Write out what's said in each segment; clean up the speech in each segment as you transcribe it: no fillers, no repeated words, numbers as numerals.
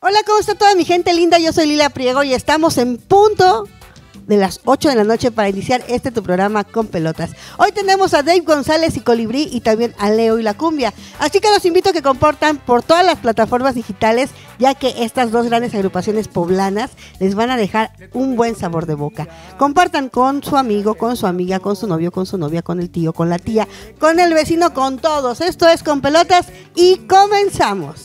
Hola, ¿cómo está toda mi gente linda? Yo soy Lila Priego y estamos en punto de las 8 de la noche para iniciar tu programa Con Pelotas. Hoy tenemos a Dave González y Colibrí y también a Leo y la Cumbia. Así que los invito a que compartan por todas las plataformas digitales, ya que estas dos grandes agrupaciones poblanas les van a dejar un buen sabor de boca. Compartan con su amigo, con su amiga, con su novio, con su novia, con el tío, con la tía, con el vecino, con todos. Esto es Con Pelotas y comenzamos.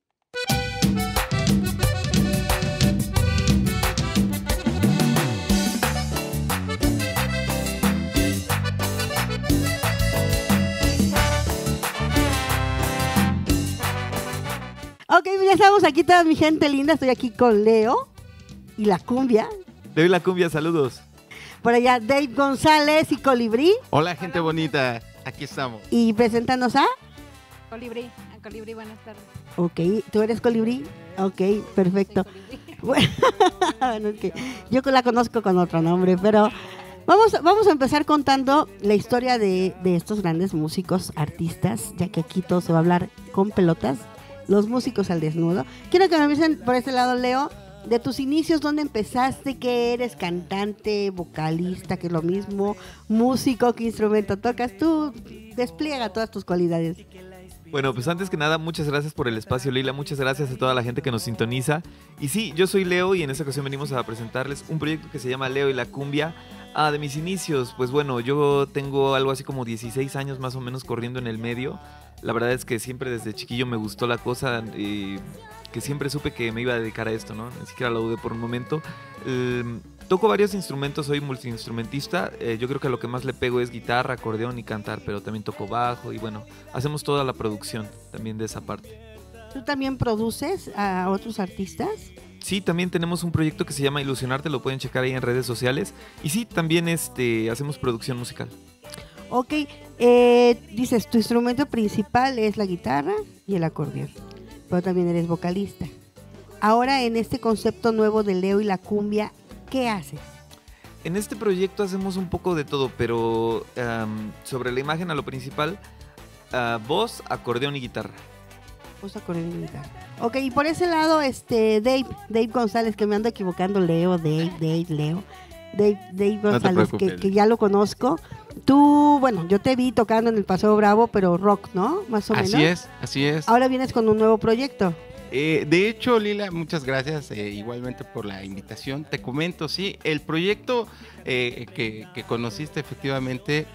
Ok, ya estamos aquí toda mi gente linda. Estoy aquí con Leo y la Cumbia. Leo y la Cumbia, saludos. Por allá Dave González y Colibrí. Hola, gente bonita, aquí estamos. Y preséntanos a Colibrí. A Colibrí, buenas tardes. Ok, ¿tú eres Colibrí? Ok, perfecto. Bueno, es que yo la conozco con otro nombre, pero vamos a empezar contando la historia de estos grandes músicos, artistas, ya que aquí todo se va a hablar con pelotas. Los músicos al desnudo. Quiero que me avisen por este lado, Leo, de tus inicios, dónde empezaste, qué eres, cantante, vocalista, que es lo mismo, músico, qué instrumento tocas. Tú despliega todas tus cualidades. Bueno, pues antes que nada, muchas gracias por el espacio, Lila. Muchas gracias a toda la gente que nos sintoniza. Y sí, yo soy Leo y en esta ocasión venimos a presentarles un proyecto que se llama Leo y la Cumbia. De mis inicios, pues bueno, yo tengo algo así como 16 años más o menos corriendo en el medio. La verdad es que siempre desde chiquillo me gustó la cosa, que siempre supe que me iba a dedicar a esto, ¿no? Ni siquiera lo dudé por un momento. Toco varios instrumentos, soy multiinstrumentista. Yo creo que a lo que más le pego es guitarra, acordeón y cantar, pero también toco bajo y bueno, hacemos toda la producción también de esa parte. ¿Tú también produces a otros artistas? Sí, también tenemos un proyecto que se llama Ilusionarte, lo pueden checar ahí en redes sociales. Y sí, también hacemos producción musical. Ok, dices, tu instrumento principal es la guitarra y el acordeón, pero también eres vocalista. Ahora, en este concepto nuevo de Leo y la Cumbia, ¿qué haces? En este proyecto hacemos un poco de todo, pero sobre la imagen a lo principal, voz, acordeón y guitarra. Voz, acordeón y guitarra. Ok, y por ese lado, Dave González, que me ando equivocando, Leo, Leo. Dave González, no que ya lo conozco. Tú, bueno, yo te vi tocando en el Paseo Bravo, pero rock, ¿no? Más o menos. Así es. Ahora vienes con un nuevo proyecto. De hecho, Lila, muchas gracias igualmente por la invitación. Te comento, sí, el proyecto que conociste efectivamente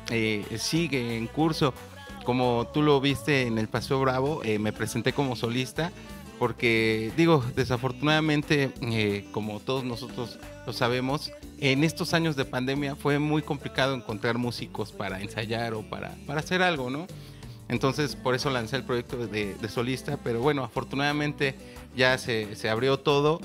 sigue en curso. Como tú lo viste en el Paseo Bravo, me presenté como solista. Porque, desafortunadamente, como todos nosotros lo sabemos, en estos años de pandemia fue muy complicado encontrar músicos para ensayar o para hacer algo, ¿no? Entonces, por eso lancé el proyecto de solista, pero bueno, afortunadamente ya se abrió todo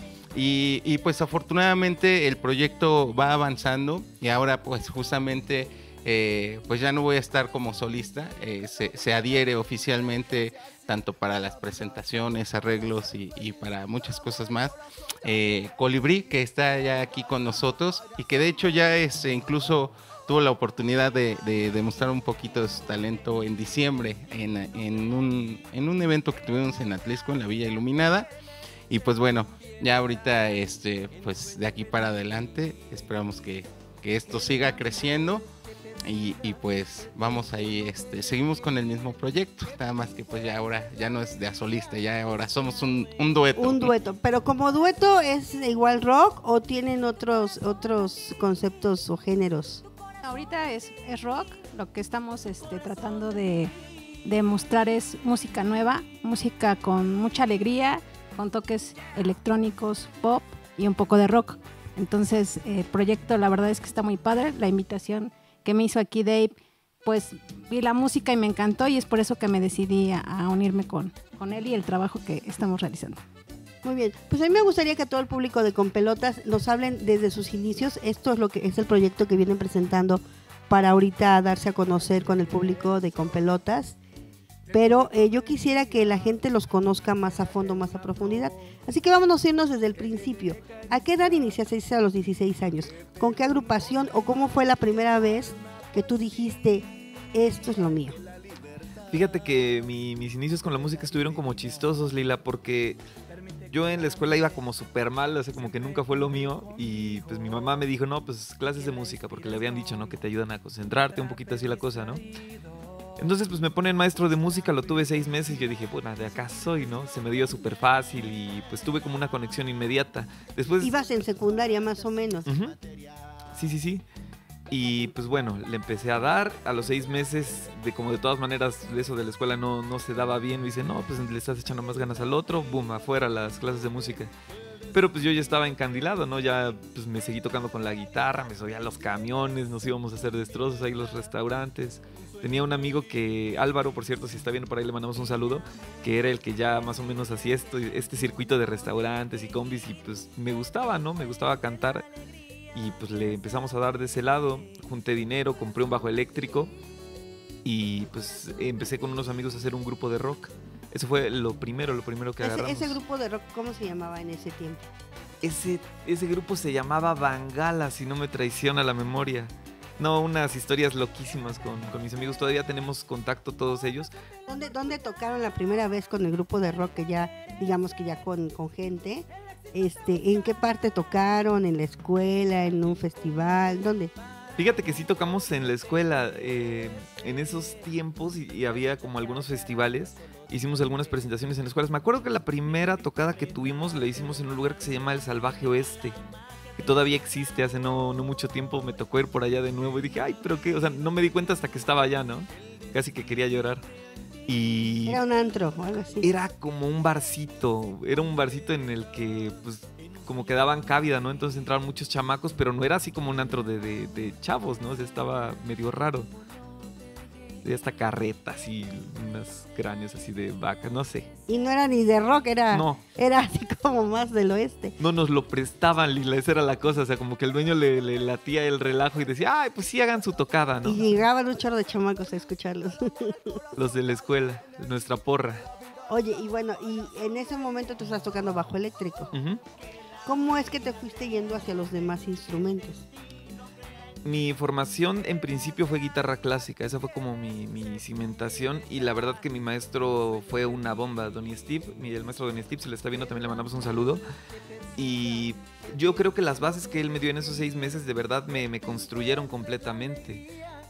y pues afortunadamente el proyecto va avanzando y ahora pues justamente pues ya no voy a estar como solista, se adhiere oficialmente tanto para las presentaciones, arreglos y para muchas cosas más. Colibrí, que está ya aquí con nosotros y que de hecho ya incluso tuvo la oportunidad de demostrar un poquito de su talento en diciembre en un evento que tuvimos en Atlisco, en la Villa Iluminada. Y pues bueno, ya ahorita pues de aquí para adelante esperamos que esto siga creciendo. Y pues vamos ahí, seguimos con el mismo proyecto, nada más que pues ya ahora ya no es de a solista, ya ahora somos un dueto. Un dueto, pero como dueto es igual rock o tienen otros conceptos o géneros. Ahorita es rock, lo que estamos tratando de mostrar es música nueva, música con mucha alegría, con toques electrónicos, pop y un poco de rock. Entonces el proyecto la verdad es que está muy padre, la invitación que me hizo aquí Dave, pues vi la música y me encantó y es por eso que me decidí a unirme con él y el trabajo que estamos realizando. Muy bien, pues a mí me gustaría que todo el público de Con Pelotas nos hablen desde sus inicios. Esto es lo que es el proyecto que vienen presentando para ahorita darse a conocer con el público de Con Pelotas. Pero yo quisiera que la gente los conozca más a fondo, más a profundidad. Así que vámonos a irnos desde el principio. ¿A qué edad iniciaste a los 16 años? ¿Con qué agrupación o cómo fue la primera vez que tú dijiste, esto es lo mío? Fíjate que mis inicios con la música estuvieron como chistosos, Lila, porque yo en la escuela iba como súper mal, o sea, como que nunca fue lo mío. Y pues mi mamá me dijo, no, pues clases de música, porque le habían dicho, ¿no? Que te ayudan a concentrarte, un poquito así la cosa, ¿no? Entonces pues me ponen maestro de música, lo tuve 6 meses y yo dije, bueno, de acá soy, ¿no? Se me dio súper fácil y pues tuve como una conexión inmediata. Después... Ibas en secundaria más o menos. Ujú. Sí. Y pues bueno, le empecé a dar. A los 6 meses, como de todas maneras eso de la escuela no se daba bien, me dice, no, pues le estás echando más ganas al otro, boom, afuera las clases de música. Pero pues yo ya estaba encandilado, ¿no? Ya pues me seguí tocando con la guitarra, me subía a los camiones, nos íbamos a hacer destrozos ahí en los restaurantes. Tenía un amigo que, Álvaro, por cierto, si está viendo por ahí le mandamos un saludo, que era el que ya más o menos hacía este circuito de restaurantes y combis y pues me gustaba, ¿no? Me gustaba cantar y pues le empezamos a dar de ese lado, junté dinero, compré un bajo eléctrico y pues empecé con unos amigos a hacer un grupo de rock. Eso fue lo primero que agarramos. Ese grupo de rock, ¿cómo se llamaba en ese tiempo? Ese grupo se llamaba Bangala, si no me traiciona la memoria. No, unas historias loquísimas con mis amigos. Todavía tenemos contacto todos ellos. ¿Dónde tocaron la primera vez con el grupo de rock que ya, digamos que ya con gente? ¿En qué parte tocaron? ¿En la escuela? ¿En un festival? ¿Dónde? Fíjate que sí tocamos en la escuela. En esos tiempos y había como algunos festivales. Hicimos algunas presentaciones en escuelas. Me acuerdo que la primera tocada que tuvimos la hicimos en un lugar que se llama El Salvaje Oeste, que todavía existe. Hace no mucho tiempo me tocó ir por allá de nuevo y dije, ay, pero qué, o sea, no me di cuenta hasta que estaba allá, ¿no? Casi que quería llorar. Y era un antro o algo así. Era como un barcito, en el que pues como que daban cabida, ¿no? Entonces entraban muchos chamacos, pero no era así como un antro de chavos, ¿no? O sea, estaba medio raro. De hasta carretas y unas cráneos así de vaca, no sé. Y no era ni de rock, era así como más del oeste. No nos lo prestaban, Lila, esa era la cosa. O sea, como que el dueño le latía el relajo y decía, ay, pues sí, hagan su tocada, ¿no? Y llegaban un chorro de chamacos a escucharlos. Los de la escuela, de nuestra porra. Oye, y bueno, y en ese momento tú estás tocando bajo eléctrico. Uh-huh. ¿Cómo es que te fuiste yendo hacia los demás instrumentos? Mi formación en principio fue guitarra clásica, esa fue como mi cimentación y la verdad que mi maestro fue una bomba, Donny Steve, el maestro Donny Steve, si le está viendo también le mandamos un saludo y yo creo que las bases que él me dio en esos 6 meses de verdad me construyeron completamente.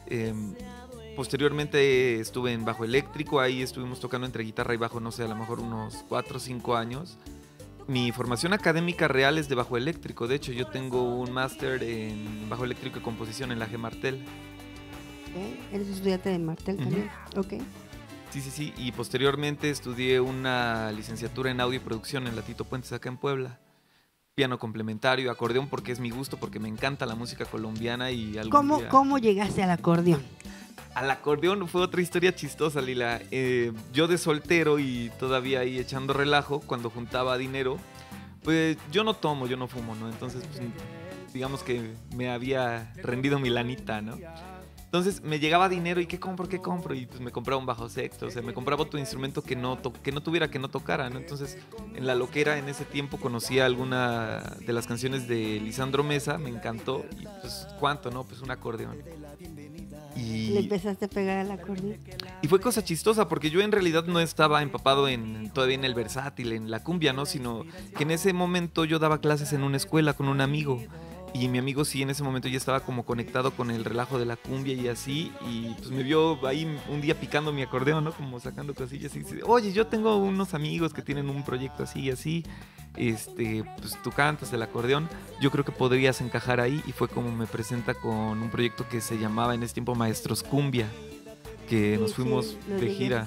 Posteriormente estuve en bajo eléctrico, ahí estuvimos tocando entre guitarra y bajo, no sé, a lo mejor unos 4 o 5 años. Mi formación académica real es de bajo eléctrico. De hecho, yo tengo un máster en bajo eléctrico y composición en la G. Martel. Okay. ¿Eres estudiante de Martel también? Ok. Sí. Y posteriormente estudié una licenciatura en audio y producción en la Tito Puentes acá en Puebla. Piano complementario, acordeón porque es mi gusto, porque me encanta la música colombiana y ¿Cómo llegaste al acordeón? Al acordeón fue otra historia chistosa, Lila. Yo de soltero y todavía ahí echando relajo, cuando juntaba dinero, pues yo no tomo, yo no fumo, ¿no? Entonces, pues, digamos que me había rendido mi lanita, ¿no? Entonces me llegaba dinero y ¿qué compro? Y pues me compraba un bajo sexto, o sea, me compraba otro instrumento que no tuviera que no tocara, ¿no? Entonces en la loquera en ese tiempo conocía alguna de las canciones de Lisandro Mesa, me encantó y pues ¿cuánto, no? Pues un acordeón. Y le empezaste a pegar al acordeón. Y fue cosa chistosa porque yo en realidad no estaba empapado todavía en el versátil, en la cumbia, ¿no? Sino que en ese momento yo daba clases en una escuela con un amigo. Y mi amigo sí en ese momento ya estaba como conectado con el relajo de la cumbia y así. Y pues me vio ahí un día picando mi acordeón, ¿no? Como sacando cosillas y dice, oye, yo tengo unos amigos que tienen un proyecto así y así. Pues tú cantas el acordeón, yo creo que podrías encajar ahí. Y fue como me presenta con un proyecto que se llamaba en ese tiempo Maestros Cumbia, que nos fuimos de gira.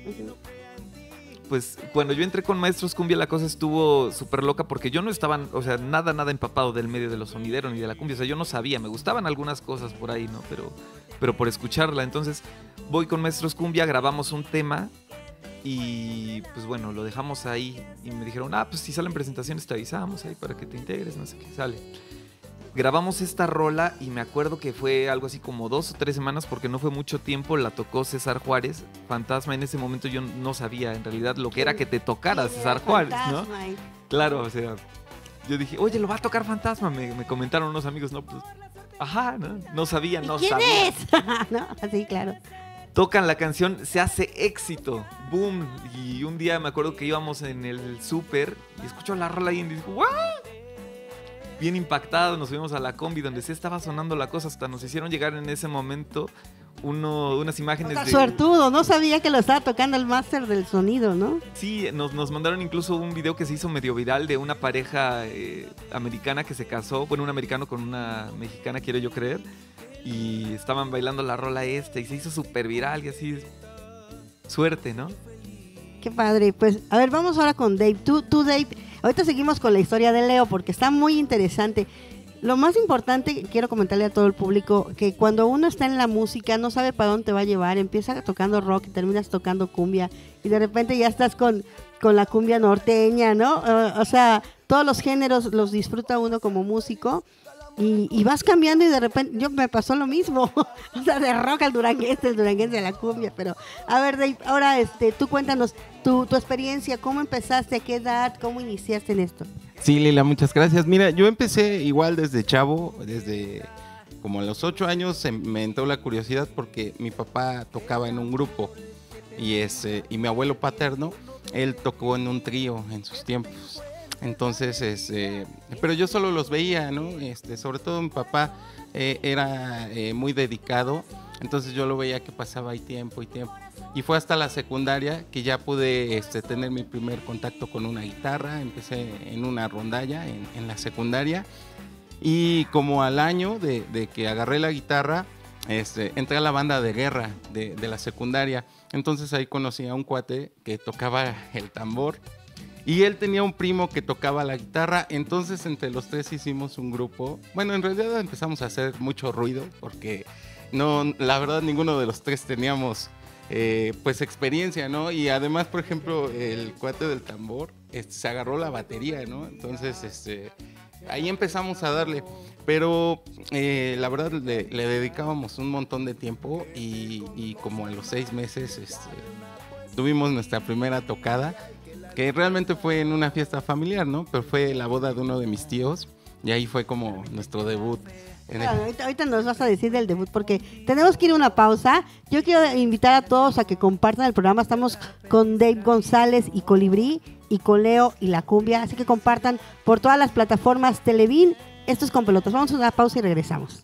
Pues cuando yo entré con Maestros Cumbia la cosa estuvo súper loca porque yo no estaba, o sea, nada empapado del medio de los sonideros ni de la cumbia, o sea, yo no sabía, me gustaban algunas cosas por ahí, ¿no? Pero por escucharla, entonces voy con Maestros Cumbia, grabamos un tema y pues bueno, lo dejamos ahí y me dijeron, pues si salen presentaciones te avisamos ahí para que te integres, no sé qué, sale. Grabamos esta rola y me acuerdo que fue algo así como 2 o 3 semanas porque no fue mucho tiempo, la tocó César Juárez, Fantasma. En ese momento yo no sabía en realidad lo que era que te tocara César Juárez, ¿no? Claro, o sea, yo dije, oye, lo va a tocar Fantasma, me comentaron unos amigos, no, pues, ajá, no sabía, no ¿Quién sabía. es? ¿No? Así, claro. tocan la canción, se hace éxito, boom. Y un día me acuerdo que íbamos en el súper y escucho la rola y digo, ¡guau! Bien impactados, nos subimos a la combi donde se estaba sonando la cosa, hasta nos hicieron llegar en ese momento unas imágenes de... Suertudo, no sabía que lo estaba tocando el máster del sonido, ¿no? Sí, nos mandaron incluso un video que se hizo medio viral de una pareja americana que se casó, bueno, un americano con una mexicana, quiero yo creer, y estaban bailando la rola y se hizo súper viral y así, suerte, ¿no? Qué padre, pues, a ver, vamos ahora con Dave. Tú, Dave, ahorita seguimos con la historia de Leo porque está muy interesante. Lo más importante, quiero comentarle a todo el público, que cuando uno está en la música no sabe para dónde te va a llevar, empieza tocando rock y terminas tocando cumbia y de repente ya estás con la cumbia norteña, ¿no? O sea, todos los géneros los disfruta uno como músico y vas cambiando y de repente, yo me pasó lo mismo, o sea, de rock al duranguense, el duranguense a la cumbia, pero a ver, Dave, ahora tú cuéntanos tu experiencia, ¿cómo empezaste, a qué edad, cómo iniciaste en esto? Sí, Lila, muchas gracias. Mira, yo empecé igual desde chavo, desde como a los 8 años me entró la curiosidad porque mi papá tocaba en un grupo y mi abuelo paterno, él tocó en un trío en sus tiempos. Entonces, pero yo solo los veía, ¿no? Sobre todo mi papá era muy dedicado, entonces yo lo veía que pasaba ahí tiempo y tiempo. Y fue hasta la secundaria que ya pude tener mi primer contacto con una guitarra. Empecé en una rondalla en la secundaria. Y como al año de que agarré la guitarra, entré a la banda de guerra de la secundaria. Entonces ahí conocí a un cuate que tocaba el tambor. Y él tenía un primo que tocaba la guitarra. Entonces entre los tres hicimos un grupo. Bueno, en realidad empezamos a hacer mucho ruido porque la verdad ninguno de los tres teníamos... pues experiencia, ¿no? Y además, por ejemplo, el cuate del tambor se agarró la batería, ¿no? Entonces, ahí empezamos a darle, pero la verdad le dedicábamos un montón de tiempo y como a los 6 meses tuvimos nuestra primera tocada, que realmente fue en una fiesta familiar, ¿no? Pero fue la boda de uno de mis tíos y ahí fue como nuestro debut. Ahorita nos vas a decir del debut porque tenemos que ir a una pausa. Yo quiero invitar a todos a que compartan el programa. Estamos con Dave González y Colibrí y con Leo y la cumbia, así que compartan por todas las plataformas Televín. Esto es Con Pelotas. Vamos a una pausa y regresamos.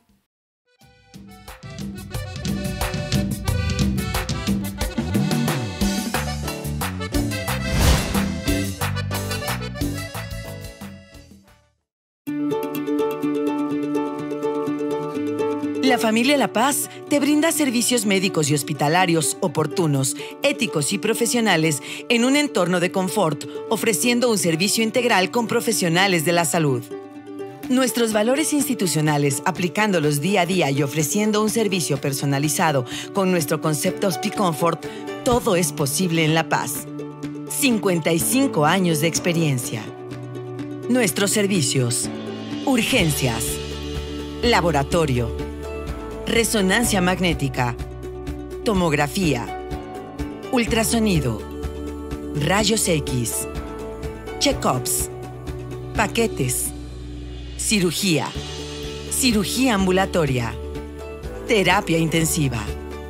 La familia La Paz te brinda servicios médicos y hospitalarios oportunos, éticos y profesionales en un entorno de confort, ofreciendo un servicio integral con profesionales de la salud. Nuestros valores institucionales, aplicándolos día a día y ofreciendo un servicio personalizado con nuestro concepto HospiComfort, todo es posible en La Paz. 55 años de experiencia. Nuestros servicios: urgencias, laboratorio, resonancia magnética, tomografía, ultrasonido, rayos X, check-ups, paquetes, cirugía, cirugía ambulatoria, terapia intensiva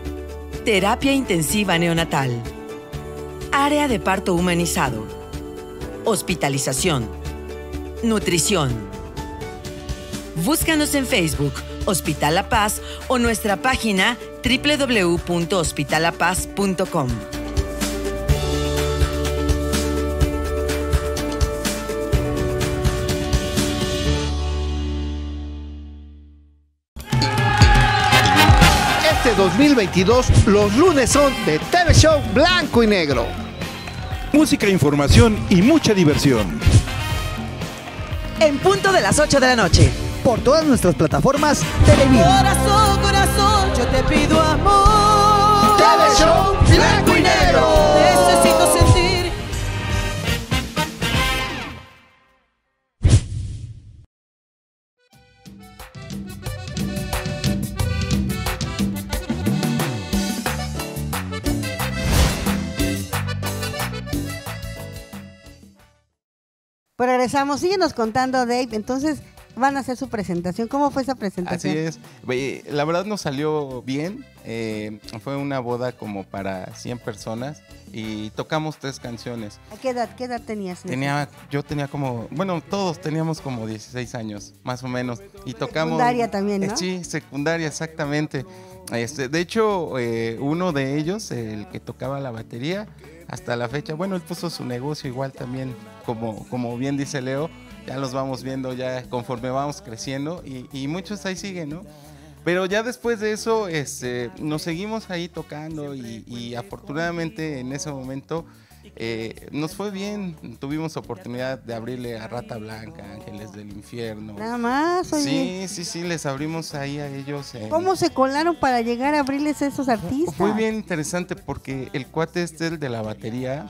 neonatal, área de parto humanizado, hospitalización, nutrición. Búscanos en Facebook, Hospital La Paz, o nuestra página www.hospitallapaz.com. Este 2022, los lunes son de TV Show Blanco y Negro. Música, información y mucha diversión. En punto de las 8 de la noche. Por todas nuestras plataformas Televín. Corazón, corazón, yo te pido amor. TV Show Blanco y Negro. Necesito sentir. Pues regresamos, síguenos contando, Dave. Entonces, van a hacer su presentación. ¿Cómo fue esa presentación? Así es. La verdad nos salió bien. Fue una boda como para 100 personas y tocamos 3 canciones. ¿A qué edad tenías? Yo tenía como, bueno, todos teníamos como 16 años, más o menos. Y tocamos... Secundaria también, ¿no? Sí, secundaria, exactamente. De hecho, uno de ellos, el que tocaba la batería, hasta la fecha, bueno, él puso su negocio igual también, como bien dice Leo, ya los vamos viendo ya conforme vamos creciendo y muchos ahí siguen, ¿no? Pero ya después de eso nos seguimos ahí tocando y afortunadamente en ese momento nos fue bien. Tuvimos oportunidad de abrirle a Rata Blanca, Ángeles del Infierno. Nada más, oye. Sí, les abrimos ahí a ellos. ¿Cómo se colaron para llegar a abrirles a esos artistas? Fue bien interesante porque el cuate el de la batería,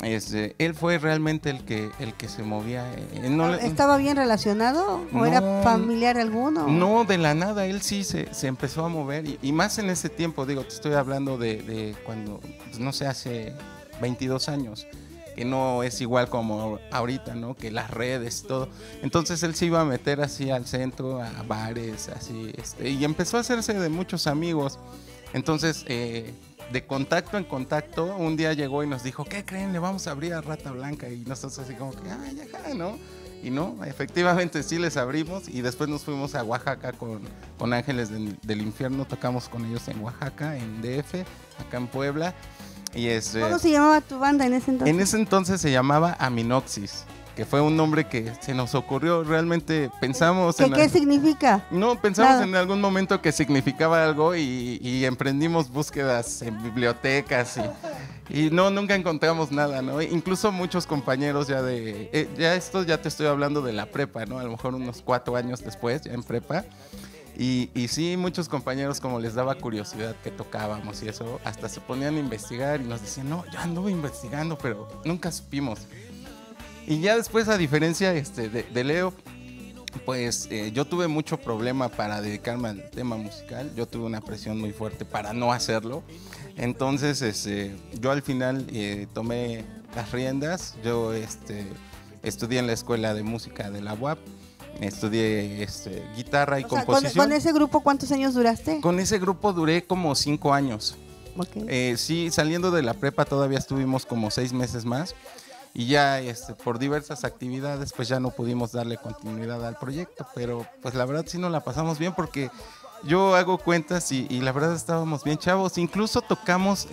él fue realmente el que se movía. ¿Estaba bien relacionado o era familiar alguno? No, de la nada, él sí se empezó a mover y más en ese tiempo, digo, te estoy hablando de cuando, pues, no sé, hace 22 años, que no es igual como ahorita, ¿no? Que las redes y todo. Entonces él se iba a meter así al centro, a bares, así, y empezó a hacerse de muchos amigos. Entonces, de contacto en contacto, un día llegó y nos dijo, ¿qué creen? Le vamos a abrir a Rata Blanca. Y nosotros así como que, ay, ajá, ¿no? Y no, efectivamente sí les abrimos y después nos fuimos a Oaxaca con Ángeles del Infierno, tocamos con ellos en Oaxaca, en DF, acá en Puebla. Y ¿Cómo se llamaba tu banda en ese entonces? En ese entonces se llamaba Aminoxis, que fue un nombre que se nos ocurrió, realmente pensamos ¿Qué significa? No, pensamos en algún momento que significaba algo y emprendimos búsquedas en bibliotecas y nunca encontramos nada, ¿no? Incluso muchos compañeros ya ya te estoy hablando de la prepa, ¿no? A lo mejor unos 4 años después, ya en prepa. Y sí, muchos compañeros como les daba curiosidad que tocábamos y eso, hasta se ponían a investigar y nos decían, no, yo anduve investigando, pero nunca supimos. Y ya después, a diferencia de Leo, pues yo tuve mucho problema para dedicarme al tema musical. Yo tuve una presión muy fuerte para no hacerlo. Entonces, yo al final tomé las riendas. Yo estudié en la Escuela de Música de la UAP. Estudié guitarra y composición. ¿Con ese grupo cuántos años duraste? Con ese grupo duré como 5 años. Okay. Sí, saliendo de la prepa todavía estuvimos como 6 meses más. Y ya por diversas actividades pues ya no pudimos darle continuidad al proyecto, pero pues la verdad sí nos la pasamos bien porque yo hago cuentas y la verdad estábamos bien chavos, incluso tocamos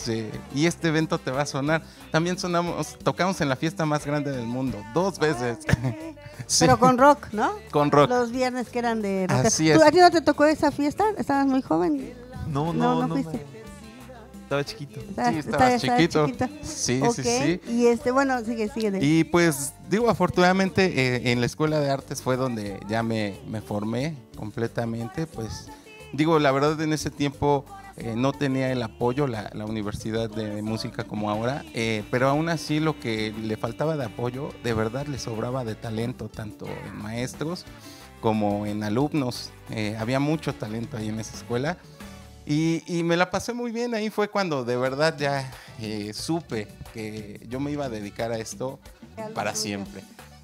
y este evento te va a sonar, también tocamos en la fiesta más grande del mundo, 2 veces. Sí. Pero con rock, ¿no? Con rock. Los viernes que eran de rock. Así es. ¿A ti no te tocó esa fiesta? ¿Estabas muy joven? No fuiste. Estaba chiquito. Sí, estaba chiquito. Sí, okay. Sí. Y bueno, sigue. Y pues digo, afortunadamente en la Escuela de Artes fue donde ya me formé completamente. Pues digo, la verdad en ese tiempo no tenía el apoyo la Universidad de Música como ahora, pero aún así lo que le faltaba de apoyo, de verdad le sobraba de talento, tanto en maestros como en alumnos. Había mucho talento ahí en esa escuela. Y me la pasé muy bien, ahí fue cuando de verdad ya supe que yo me iba a dedicar a esto para siempre.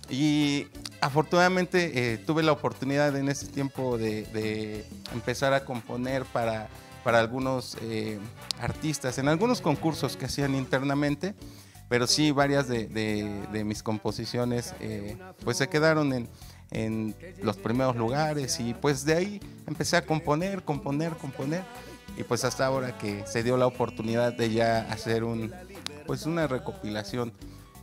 Y afortunadamente tuve la oportunidad en ese tiempo de empezar a componer para algunos artistas, en algunos concursos que hacían internamente, pero sí varias de mis composiciones pues se quedaron en los primeros lugares y pues de ahí empecé a componer y pues hasta ahora que se dio la oportunidad de ya hacer una recopilación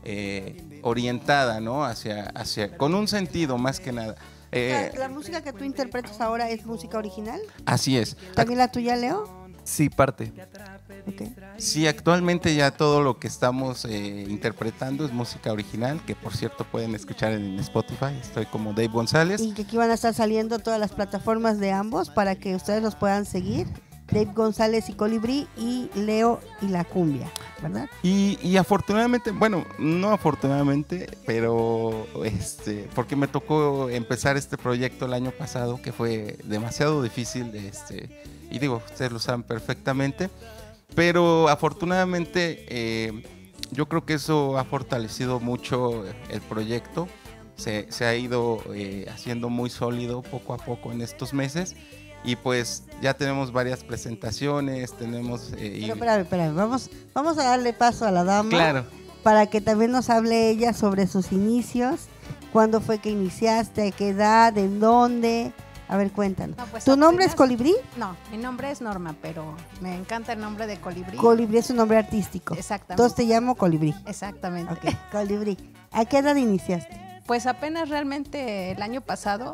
orientada, ¿no? hacia con un sentido más que nada. ¿La música que tú interpretas ahora es música original? Así es. ¿También la tuya, Leo? Sí, parte. Okay. Sí, actualmente ya todo lo que estamos interpretando es música original, que por cierto pueden escuchar en Spotify. Estoy como Dave González. Y que aquí van a estar saliendo todas las plataformas de ambos para que ustedes los puedan seguir. Dave González y Colibrí y Leo y la Cumbia, ¿verdad? Y afortunadamente, bueno, no afortunadamente, pero porque me tocó empezar este proyecto el año pasado, que fue demasiado difícil, y digo, ustedes lo saben perfectamente, pero afortunadamente yo creo que eso ha fortalecido mucho el proyecto, se ha ido haciendo muy sólido poco a poco en estos meses. Y pues ya tenemos varias presentaciones, tenemos... Pero espérame, vamos a darle paso a la dama. Claro. Para que también nos hable ella sobre sus inicios, cuándo fue que iniciaste, a qué edad, en dónde. A ver, cuéntanos. No, pues ¿Tu nombre es apenas- Colibrí? No, mi nombre es Norma, pero me encanta el nombre de Colibrí. Colibrí es un nombre artístico. Exactamente. Entonces te llamo Colibrí. Exactamente. Ok, Colibrí. ¿A qué edad iniciaste? Pues apenas realmente el año pasado,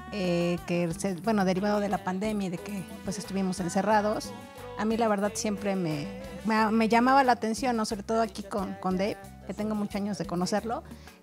derivado de la pandemia y de que pues estuvimos encerrados, a mí la verdad siempre me llamaba la atención, ¿no? Sobre todo aquí con Dave, que tengo muchos años de conocerlo.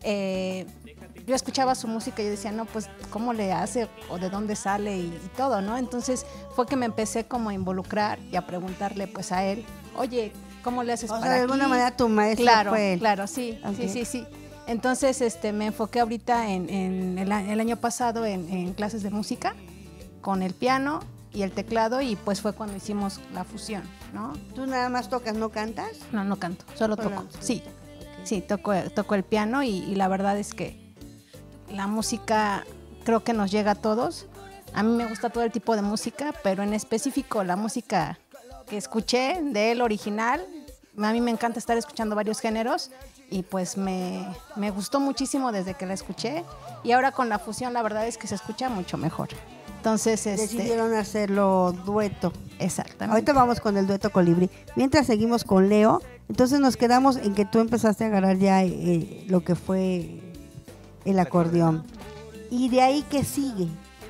Yo escuchaba su música y yo decía, no, pues, ¿cómo le hace? O de dónde sale y todo, ¿no? Entonces fue que me empecé como a involucrar y a preguntarle pues a él, oye, ¿cómo le haces O sea, para de alguna aquí? manera tu maestro Claro, fue él. claro, sí, Ok. sí. Entonces me enfoqué ahorita en el año pasado en clases de música con el piano y el teclado y pues fue cuando hicimos la fusión, ¿no? ¿Tú nada más tocas, no cantas? No canto, solo Solo- toco. Sí, sí, toco el piano y la verdad es que la música creo que nos llega a todos. A mí me gusta todo el tipo de música, pero en específico la música que escuché de él original, a mí me encanta estar escuchando varios géneros y pues me gustó muchísimo desde que la escuché y ahora con la fusión la verdad es que se escucha mucho mejor. Entonces, Decidieron hacerlo dueto. exactamente. Ahorita vamos con el dueto Colibrí. Mientras seguimos con Leo, entonces nos quedamos en que tú empezaste a agarrar ya lo que fue el acordeón. ¿Y de ahí qué sigue?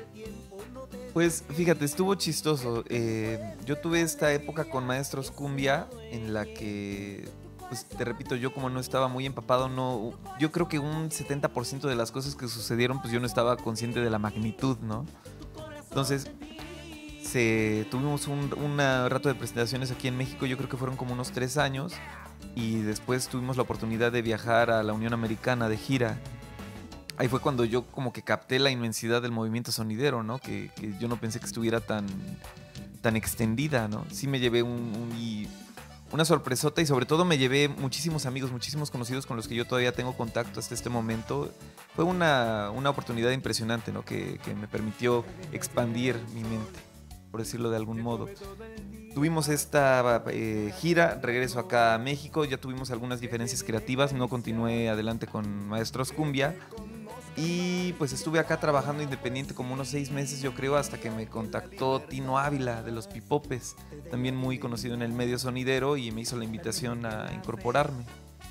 Pues fíjate, estuvo chistoso. Yo tuve esta época con maestros cumbia en la que, pues te repito, yo como no estaba muy empapado, yo creo que un 70% de las cosas que sucedieron, pues yo no estaba consciente de la magnitud, ¿no? Entonces, tuvimos un rato de presentaciones aquí en México, yo creo que fueron como unos 3 años, y después tuvimos la oportunidad de viajar a la Unión Americana de gira. Ahí fue cuando yo como que capté la inmensidad del movimiento sonidero, ¿no? Que yo no pensé que estuviera tan extendida, ¿no? Sí me llevé una sorpresota y sobre todo me llevé muchísimos amigos, muchísimos conocidos con los que yo todavía tengo contacto hasta este momento. Fue una oportunidad impresionante, ¿no? Que me permitió expandir mi mente, por decirlo de algún modo. Tuvimos esta gira, regreso acá a México, ya tuvimos algunas diferencias creativas, no continué adelante con Maestros Cumbia. Y pues estuve acá trabajando independiente como unos 6 meses, yo creo, hasta que me contactó Tino Ávila de Los Pipopes, también muy conocido en el medio sonidero, y me hizo la invitación a incorporarme.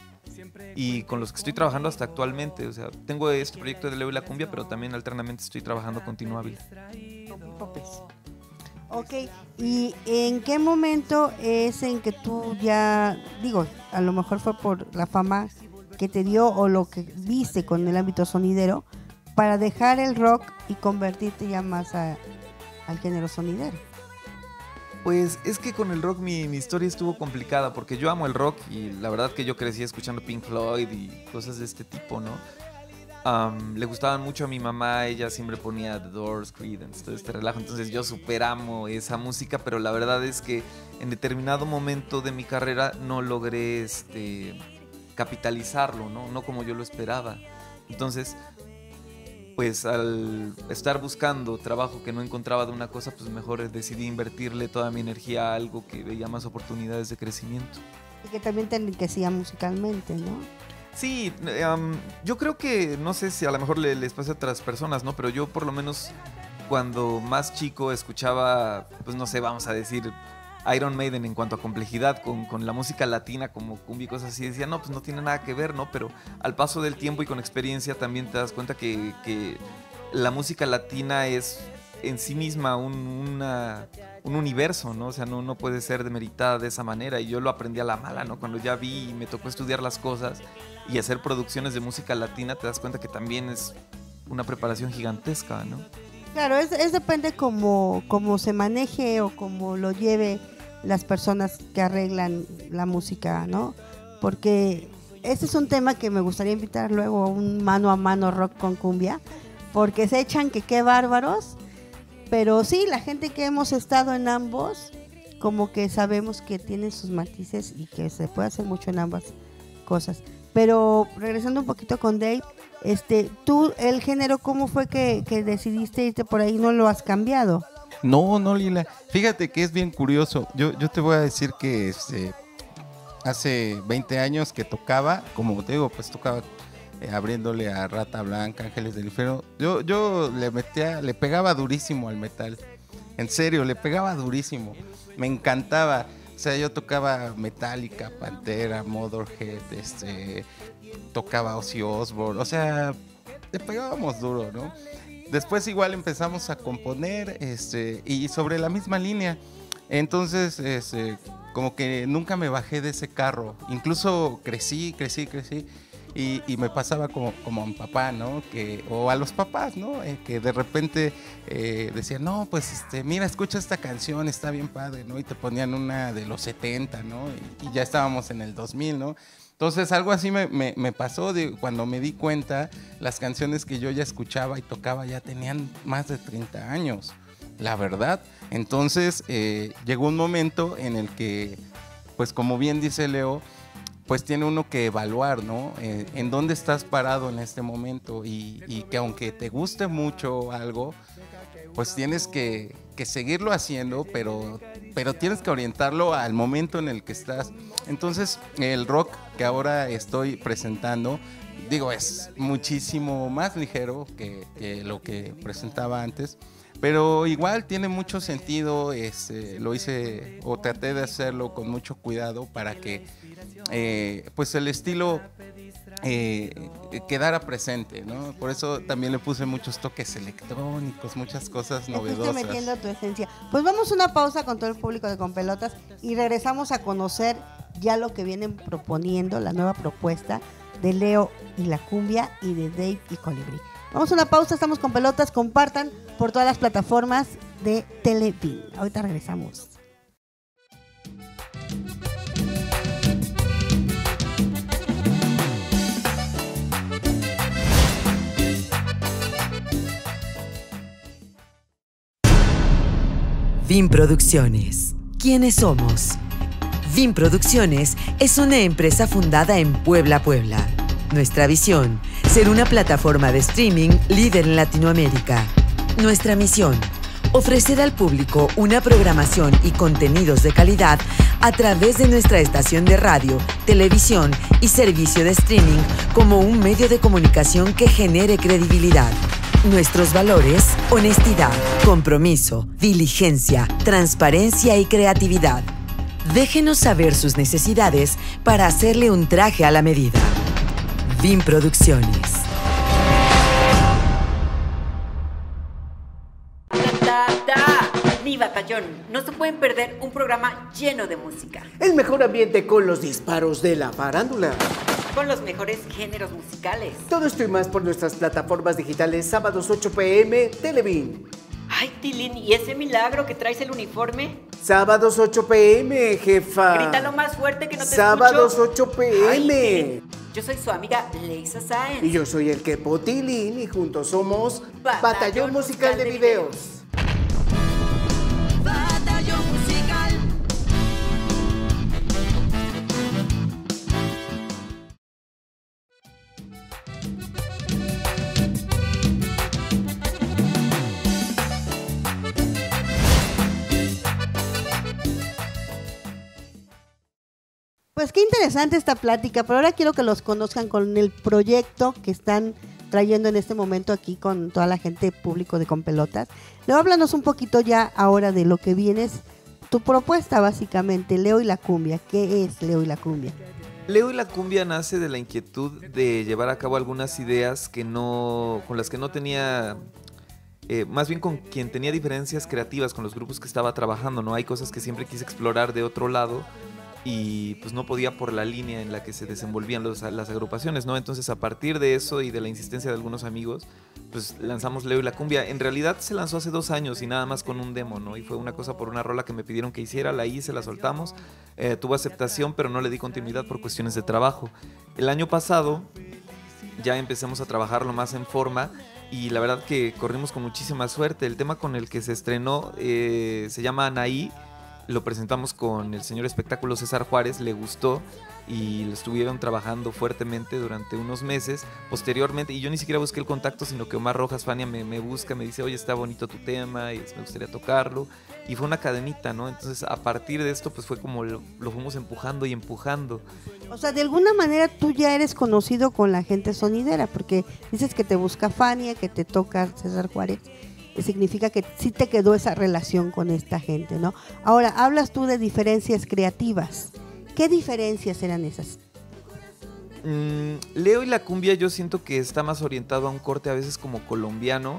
Y con los que estoy trabajando hasta actualmente, o sea, tengo este proyecto de Leo y la Cumbia, pero también alternamente estoy trabajando con Tino Ávila. Ok, ¿y en qué momento es en que tú ya, digo, a lo mejor fue por la fama que te dio o lo que viste con el ámbito sonidero, para dejar el rock y convertirte ya más al género sonidero? Pues es que con el rock mi historia estuvo complicada, porque yo amo el rock y la verdad que yo crecí escuchando Pink Floyd y cosas de este tipo, ¿no? Le gustaban mucho a mi mamá, ella siempre ponía The Doors, Creedence, todo este relajo, entonces yo super amo esa música, pero la verdad es que en determinado momento de mi carrera no logré capitalizarlo, ¿no? No como yo lo esperaba. Entonces, pues al estar buscando trabajo que no encontraba de una cosa, pues mejor decidí invertirle toda mi energía a algo que veía más oportunidades de crecimiento. Y que también te enriquecía musicalmente, ¿no? Sí, yo creo que, no sé si a lo mejor les pasa a otras personas, ¿no? Pero yo por lo menos cuando más chico escuchaba, pues no sé, vamos a decir Iron Maiden en cuanto a complejidad con la música latina como cumbia y cosas así, decía, no, pues no tiene nada que ver, ¿no? Pero al paso del tiempo y con experiencia también te das cuenta que la música latina es en sí misma un universo, ¿no? O sea, no puede ser demeritada de esa manera, y yo lo aprendí a la mala, ¿no? Cuando ya vi y me tocó estudiar las cosas y hacer producciones de música latina, te das cuenta que también es una preparación gigantesca, ¿no? Claro, es depende cómo se maneje o cómo lo lleve las personas que arreglan la música, ¿no? Porque ese es un tema que me gustaría invitar luego a un mano a mano rock con cumbia, porque se echan que qué bárbaros, pero sí, la gente que hemos estado en ambos, como que sabemos que tienen sus matices y que se puede hacer mucho en ambas cosas. Pero regresando un poquito con Dave, tú el género, ¿cómo fue que decidiste irte por ahí? ¿No lo has cambiado? No, Lila. Fíjate que es bien curioso. Yo te voy a decir que hace 20 años que tocaba, como te digo, pues tocaba abriéndole a Rata Blanca, Ángeles del Infierno. Yo le pegaba durísimo al metal. En serio, le pegaba durísimo. Me encantaba. O sea, yo tocaba Metallica, Pantera, Motörhead, tocaba Ozzy Osbourne. O sea, le pegábamos duro, ¿no? Después igual empezamos a componer y sobre la misma línea. Entonces, como que nunca me bajé de ese carro. Incluso crecí. Y me pasaba como a mi papá, ¿no? O a los papás, ¿no? Que de repente decían, no, pues mira, escucha esta canción, está bien padre, ¿no? Y te ponían una de los 70, ¿no? Y ya estábamos en el 2000, ¿no? Entonces algo así me pasó cuando me di cuenta, las canciones que yo ya escuchaba y tocaba ya tenían más de 30 años, la verdad. Entonces llegó un momento en el que, pues como bien dice Leo, pues tiene uno que evaluar, ¿no? En dónde estás parado en este momento y que aunque te guste mucho algo, pues tienes que seguirlo haciendo, pero tienes que orientarlo al momento en el que estás. Entonces, el rock que ahora estoy presentando, digo, es muchísimo más ligero que lo que presentaba antes, pero igual tiene mucho sentido. Lo hice o traté de hacerlo con mucho cuidado para que pues el estilo quedara presente, ¿no? Por eso también le puse muchos toques electrónicos, muchas cosas novedosas. Estoy metiendo tu esencia. Pues vamos a una pausa con todo el público de Con Pelotas y regresamos a conocer ya lo que vienen proponiendo, la nueva propuesta de Leo y la Cumbia y de Dave y Colibrí. Vamos a una pausa, estamos con Pelotas, compartan por todas las plataformas de Televín. Ahorita regresamos. VIN Producciones. ¿Quiénes somos? VIN Producciones es una empresa fundada en Puebla. Nuestra visión, ser una plataforma de streaming líder en Latinoamérica. Nuestra misión, ofrecer al público una programación y contenidos de calidad a través de nuestra estación de radio, televisión y servicio de streaming como un medio de comunicación que genere credibilidad. Nuestros valores: honestidad, compromiso, diligencia, transparencia y creatividad. Déjenos saber sus necesidades para hacerle un traje a la medida. VIN Producciones. Mi batallón, no se pueden perder un programa lleno de música. El mejor ambiente con los disparos de la farándula. Con los mejores géneros musicales. Todo esto y más por nuestras plataformas digitales, sábados 8 p.m, Televín. Ay, Tilín, ¿y ese milagro que traes el uniforme? Sábados 8 p.m, jefa. Grítalo más fuerte que no te sábados escucho. 8 p.m. Ay, yo soy su amiga Leisa Sáenz. Y yo soy el Kepo Tilín y juntos somos Batallón Musical de Videos. Batallón Musical. Pues qué interesante esta plática, pero ahora quiero que los conozcan con el proyecto que están trayendo en este momento aquí con toda la gente público de Con Pelotas. Luego háblanos un poquito ya ahora de lo que viene, tu propuesta básicamente, Leo y la Cumbia. ¿Qué es Leo y la Cumbia? Leo y la Cumbia nace de la inquietud de llevar a cabo algunas ideas con las que no tenía, más bien con quien tenía diferencias creativas con los grupos que estaba trabajando, ¿no? Hay cosas que siempre quise explorar de otro lado y pues no podía por la línea en la que se desenvolvían las agrupaciones, ¿no? Entonces a partir de eso y de la insistencia de algunos amigos, pues lanzamos Leo y la Cumbia. En realidad se lanzó hace 2 años y nada más con un demo, ¿no? Y fue una cosa por una rola que me pidieron que hiciera, la hice, la soltamos, tuvo aceptación, pero no le di continuidad por cuestiones de trabajo. El año pasado ya empezamos a trabajarlo más en forma y la verdad que corrimos con muchísima suerte. El tema con el que se estrenó se llama Anaí lo presentamos con el señor espectáculo César Juárez, le gustó y lo estuvieron trabajando fuertemente durante unos meses. Posteriormente, y yo ni siquiera busqué el contacto, sino que Omar Rojas Fania me busca, me dice, oye, está bonito tu tema y me gustaría tocarlo. Y fue una cadenita, ¿no? Entonces, a partir de esto, pues fue como lo fuimos empujando y empujando. O sea, de alguna manera tú ya eres conocido con la gente sonidera, porque dices que te busca Fania, que te toca César Juárez. Significa que sí te quedó esa relación con esta gente, ¿no? Ahora, hablas tú de diferencias creativas. ¿Qué diferencias eran esas? Leo y la cumbia yo siento que está más orientado a un corte a veces como colombiano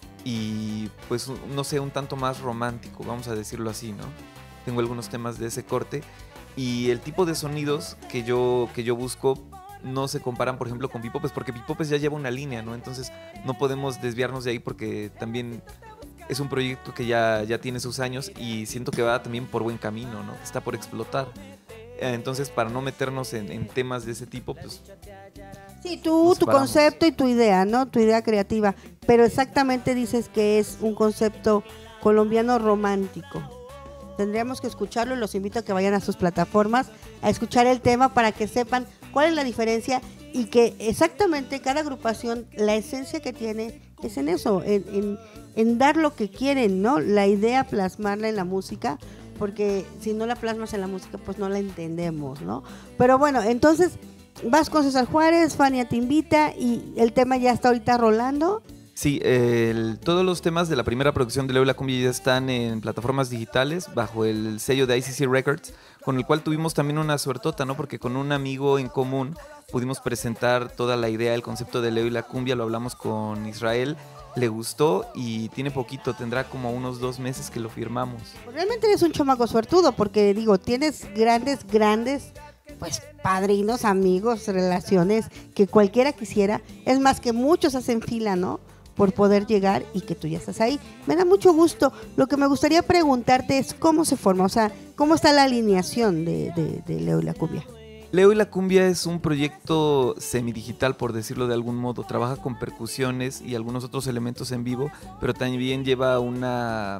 y pues no sé, un tanto más romántico, vamos a decirlo así, ¿no? Tengo algunos temas de ese corte y el tipo de sonidos que yo busco no se comparan, por ejemplo, con Pipopes, porque Pipopes ya lleva una línea, ¿no? Entonces no podemos desviarnos de ahí porque también es un proyecto que ya tiene sus años y siento que va también por buen camino, ¿no? Está por explotar. Entonces, para no meternos en temas de ese tipo, pues... Sí, tu concepto y tu idea, ¿no? Tu idea creativa. Pero exactamente dices que es un concepto colombiano romántico. Tendríamos que escucharlo y los invito a que vayan a sus plataformas a escuchar el tema para que sepan cuál es la diferencia y que exactamente cada agrupación, la esencia que tiene es en eso, en dar lo que quieren, ¿no? La idea plasmarla en la música, porque si no la plasmas en la música, pues no la entendemos, ¿no? Pero bueno, entonces vas con César Juárez, Fania te invita y el tema ya está ahorita rolando. Sí, todos los temas de la primera producción de Leo y la Cumbia ya están en plataformas digitales bajo el sello de ICC Records, con el cual tuvimos también una suertota, ¿no? Porque con un amigo en común pudimos presentar toda la idea, el concepto de Leo y la Cumbia, lo hablamos con Israel, le gustó y tiene poquito, tendrá como unos 2 meses que lo firmamos. Realmente eres un chamaco suertudo porque digo, tienes grandes, pues padrinos, amigos, relaciones que cualquiera quisiera, es más que muchos hacen fila, ¿no? Por poder llegar y que tú ya estás ahí. Me da mucho gusto. Lo que me gustaría preguntarte es cómo se forma, o sea, cómo está la alineación de Leo y la Cumbia. Leo y la Cumbia es un proyecto semidigital, por decirlo de algún modo. Trabaja con percusiones y algunos otros elementos en vivo, pero también lleva una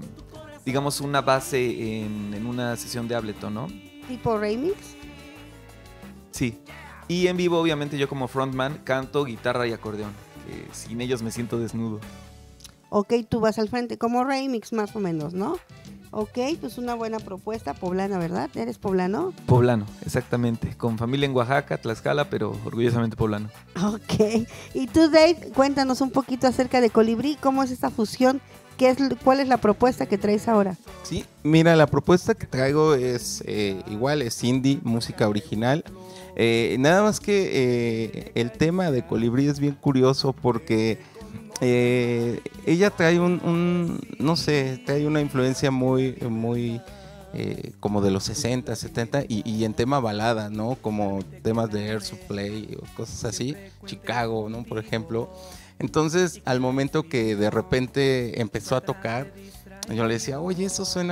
base en una sesión de Ableton, ¿no? ¿Tipo remix? Sí. Y en vivo, obviamente, yo como frontman canto, guitarra y acordeón. Sin ellos me siento desnudo. Ok, tú vas al frente, como remix más o menos, ¿no? Ok, pues una buena propuesta, poblana, ¿verdad? ¿Eres poblano? Poblano, exactamente. Con familia en Oaxaca, Tlaxcala, pero orgullosamente poblano. Ok. Y tú, Dave, cuéntanos un poquito acerca de Colibrí, ¿cómo es esta fusión? ¿Cuál es la propuesta que traes ahora? Sí, mira, la propuesta que traigo es igual, es indie, música original. Nada más que el tema de Colibrí es bien curioso porque ella trae no sé, trae una influencia muy como de los 60, 70 y en tema balada, ¿no? Como temas de Air Supply o cosas así, Chicago, ¿no? Por ejemplo. Entonces, al momento que de repente empezó a tocar, yo le decía, oye, eso suena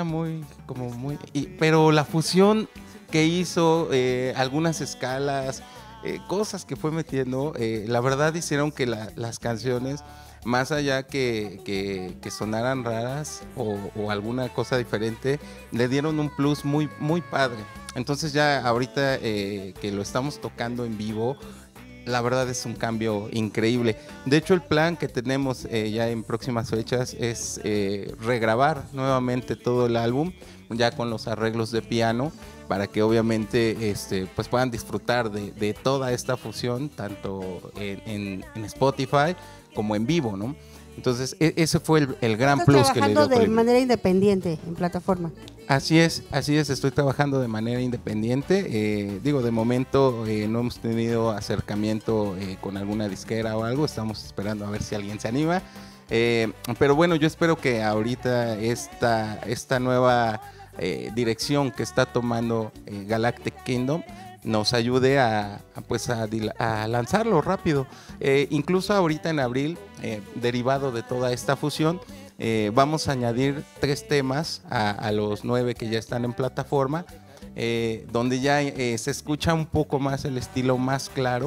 pero la fusión que hizo, algunas escalas, cosas que fue metiendo, la verdad hicieron que las canciones, más allá que sonaran raras o alguna cosa diferente, le dieron un plus muy, muy padre. Entonces ya ahorita que lo estamos tocando en vivo, la verdad es un cambio increíble. De hecho, el plan que tenemos ya en próximas fechas es regrabar nuevamente todo el álbum, ya con los arreglos de piano, para que obviamente pues puedan disfrutar de toda esta fusión, tanto en Spotify como en vivo, ¿no? Entonces, ese fue el gran plus que le dio. ¿Estás trabajando de manera independiente en plataforma? Así es, estoy trabajando de manera independiente. De momento no hemos tenido acercamiento con alguna disquera o algo, estamos esperando a ver si alguien se anima. Pero bueno, yo espero que ahorita esta nueva dirección que está tomando Galactic Kingdom nos ayude a lanzarlo rápido. Incluso ahorita en abril, derivado de toda esta fusión, vamos a añadir 3 temas a los 9 que ya están en plataforma, donde ya se escucha un poco más el estilo más claro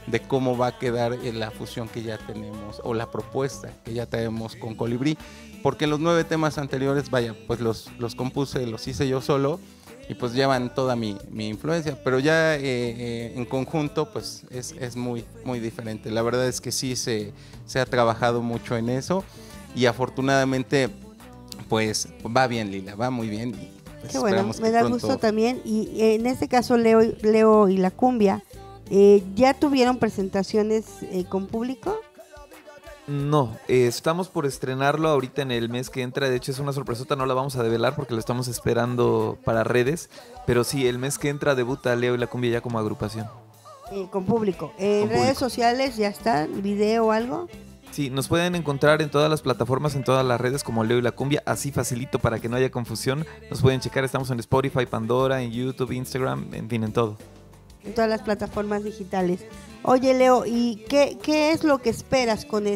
de cómo va a quedar la fusión que ya tenemos o la propuesta que ya tenemos con Colibrí, porque los 9 temas anteriores, vaya, pues los compuse, los hice yo solo y pues llevan toda mi influencia, pero ya en conjunto pues es muy, muy diferente. La verdad es que sí se ha trabajado mucho en eso y afortunadamente pues va bien, Lila, va muy bien. Y, pues, qué bueno, me da pronto... gusto también. Y en este caso Leo y la Cumbia, ¿ya tuvieron presentaciones con público? No, estamos por estrenarlo ahorita en el mes que entra. De hecho es una sorpresota, no la vamos a develar porque lo estamos esperando para redes. Pero sí, el mes que entra debuta Leo y la Cumbia ya como agrupación. Con público. ¿En redes sociales ya está? ¿Video o algo? Sí, nos pueden encontrar en todas las plataformas, en todas las redes como Leo y la Cumbia, así facilito para que no haya confusión. Nos pueden checar, estamos en Spotify, Pandora, en YouTube, Instagram, en fin, en todo. En todas las plataformas digitales. Oye, Leo, ¿y qué es lo que esperas con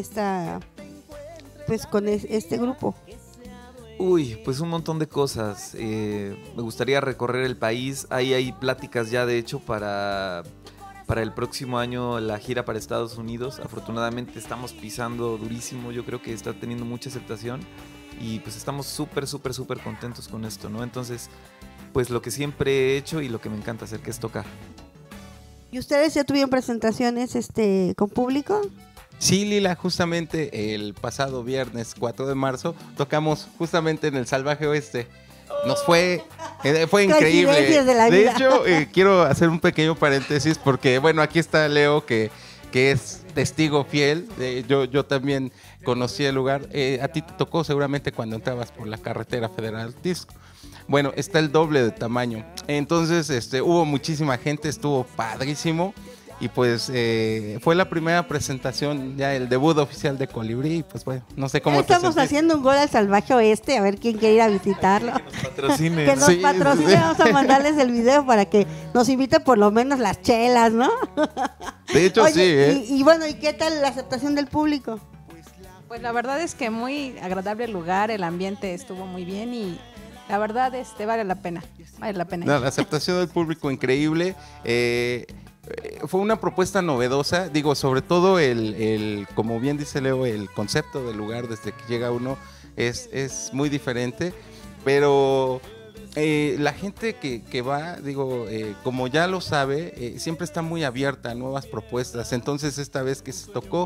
este grupo? Uy, pues un montón de cosas. Me gustaría recorrer el país. Ahí hay pláticas ya, de hecho, para el próximo año la gira para Estados Unidos. Afortunadamente estamos pisando durísimo. Yo creo que está teniendo mucha aceptación y pues estamos súper contentos con esto, ¿no? Entonces, pues lo que siempre he hecho y lo que me encanta hacer, que es tocar. ¿Y ustedes ya tuvieron presentaciones con público? Sí, Lila, justamente el pasado viernes 4 de marzo tocamos justamente en el Salvaje Oeste. Nos fue increíble. De hecho, quiero hacer un pequeño paréntesis porque, bueno, aquí está Leo que es testigo fiel. Yo también conocí el lugar. A ti te tocó seguramente cuando entrabas por la carretera Federal Tisco. Bueno, está el doble de tamaño. Entonces, hubo muchísima gente, estuvo padrísimo. Y pues fue la primera presentación, ya el debut oficial de Colibrí. Y pues bueno, no sé cómo te estamos haciendo un gol al Salvaje Oeste, a ver quién quiere ir a visitarlo. Que nos patrocine. Que nos patrocine, vamos a mandarles el video para que nos invite por lo menos las chelas, ¿no? De hecho, oye, sí. Y bueno, ¿y qué tal la aceptación del público? Pues la verdad es que muy agradable el lugar, el ambiente estuvo muy bien y la verdad vale la pena. No, la aceptación del público increíble. Fue una propuesta novedosa, digo, sobre todo como bien dice Leo, el concepto del lugar desde que llega uno es muy diferente, pero la gente que va, digo, como ya lo sabe, siempre está muy abierta a nuevas propuestas. Entonces esta vez que se tocó,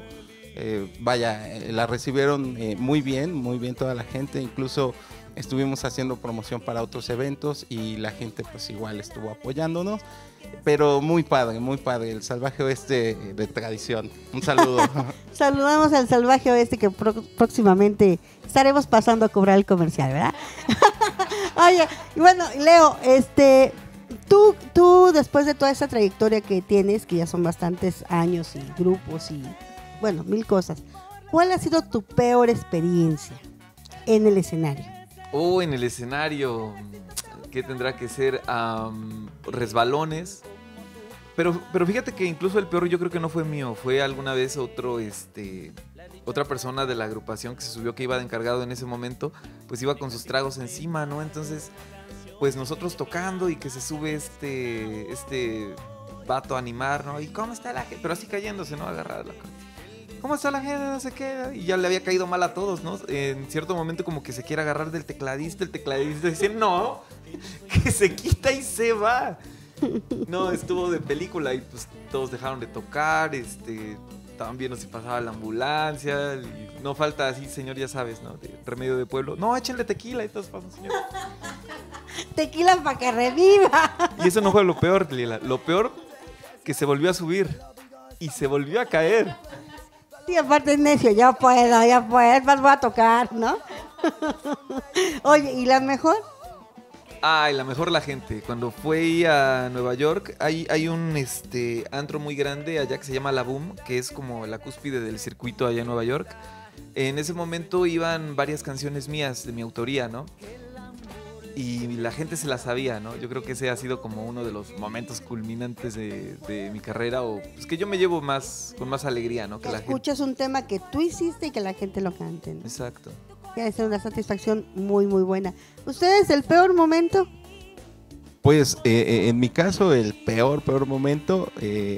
la recibieron muy bien toda la gente. Incluso estuvimos haciendo promoción para otros eventos y la gente pues igual estuvo apoyándonos, pero muy padre, el Salvaje Oeste de tradición. Un saludo. Saludamos al Salvaje Oeste que próximamente estaremos pasando a cobrar el comercial, ¿verdad? Oye, y bueno, Leo, tú después de toda esa trayectoria que tienes, que ya son bastantes años y grupos y bueno, 1000 cosas, ¿cuál ha sido tu peor experiencia en el escenario? En el escenario, ¿qué tendrá que ser? Resbalones. Pero fíjate que incluso el peor yo creo que no fue mío. Fue alguna vez otra persona de la agrupación que se subió, que iba de encargado en ese momento, pues iba con sus tragos encima, ¿no? Entonces, pues nosotros tocando y que se sube este vato a animar, ¿no? ¿Y cómo está la gente? Pero así cayéndose, ¿no? Agarrada la cosa. ¿Cómo está la gente? No sé qué. Y ya le había caído mal a todos, ¿no? En cierto momento como que se quiere agarrar del tecladista. El tecladista dice, no, que se quita y se va. No, estuvo de película y pues todos dejaron de tocar. Estaban viendo si pasaba la ambulancia. Y no falta así, señor, ya sabes, ¿no? De remedio de pueblo. No, échenle tequila y todos pasan, señor. Tequila para que reviva. Y eso no fue lo peor, Lila. Lo peor, que se volvió a subir y se volvió a caer. Sí, aparte es necio, ya puedo, más voy a tocar, ¿no? Oye, ¿y la mejor? La mejor la gente. Cuando fui a Nueva York, hay un antro muy grande allá que se llama La Boom, que es como la cúspide del circuito allá en Nueva York. En ese momento iban varias canciones mías de mi autoría, ¿no? Y la gente se la sabía, ¿no? Yo creo que ese ha sido como uno de los momentos culminantes de mi carrera, o pues que yo me llevo con más alegría, ¿no? Que la escuchas un tema que tú hiciste y que la gente lo cante, ¿no? Exacto. Debe ser una satisfacción muy, muy buena. ¿Ustedes el peor momento? Pues en mi caso el peor momento